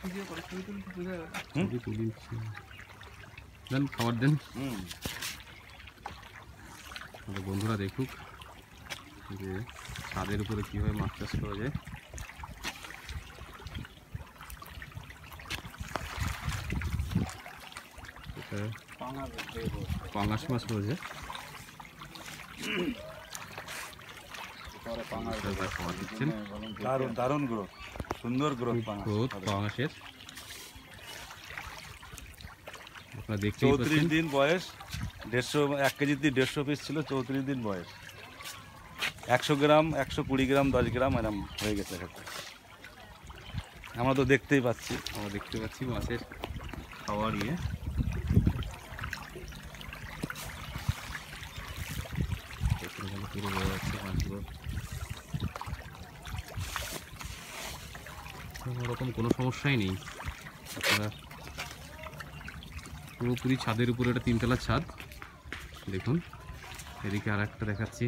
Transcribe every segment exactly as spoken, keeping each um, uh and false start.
দেন খাবার দেন। বন্ধুরা দেখুক যে ছাদের উপরে কীভাবে মাছ চাষ করা যায়। পাঙাশ মাছ রয়েছে, দারুণ দারুণ গ্রোথ, সুন্দর গ্রোথ গ্রোথ পাঙাশের। আপনারা দেখতে চৌত্রিশ দিন বয়স, দেড়শো এক কেজিতে দেড়শো পিস ছিল, চৌত্রিশ দিন বয়স, একশো গ্রাম একশো কুড়ি গ্রাম দশ গ্রাম এরম হয়ে গেছে। আমরা তো দেখতেই পাচ্ছি, আমরা দেখতে পাচ্ছি মাছের খাওয়ার ইয়ে। পুরো বড় যাচ্ছে মাছগুলো, কোনোরকম কোনো সমস্যাই নেই। আপনারা পুরোপুরি ছাদের উপরে, একটা তিনতলা ছাদ। দেখুন এদিকে আর একটা দেখাচ্ছি,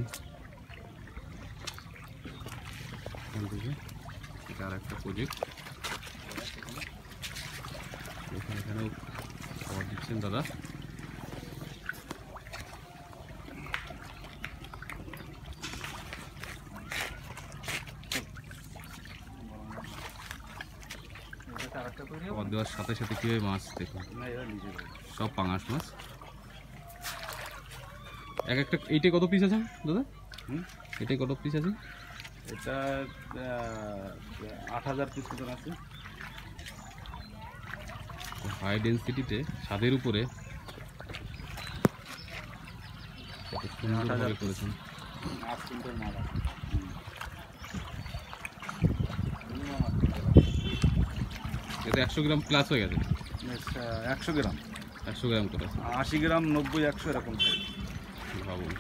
এটা আর একটা প্রজেক্ট। এখানে এখানেও খাবার দিচ্ছেন দাদা। খাবার দেওয়ার সাথে সাথে কীভাবে মাছ দেখুন, সব পাঙাশ মাছ। এক একটা এইটাই কত পিস আছে দাদা? হুম, এটাই কত পিস আছে? এটা আট হাজার পিস মতন আছে। হাই ডেন্সিটিতে ছাদের উপরে কত সুন্দরভাবে করেছেন। এটা একশো গ্রাম প্লাস হয়ে গেছে। একশো গ্রাম একশো গ্রাম করে আশি গ্রাম নব্বই একশো এরকম সাইজ ভাবুন।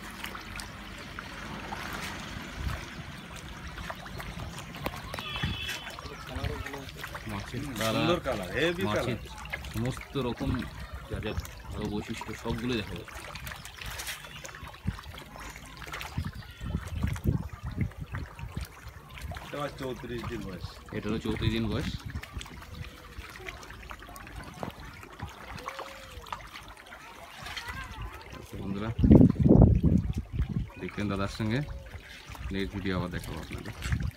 মাছের সুন্দর কালার, হেভি মাছের কালার, সমস্ত রকম যা যা ভালো বৈশিষ্ট্য সবগুলো দেখা যাবে। এটা চৌত্রিশ দিন বয়স, এটা হলো চৌত্রিশ দিন বয়স। বন্ধুরা দেখলেন দাদার সঙ্গে, নেক্সট ভিডিও আবার দেখাবো আপনাদের।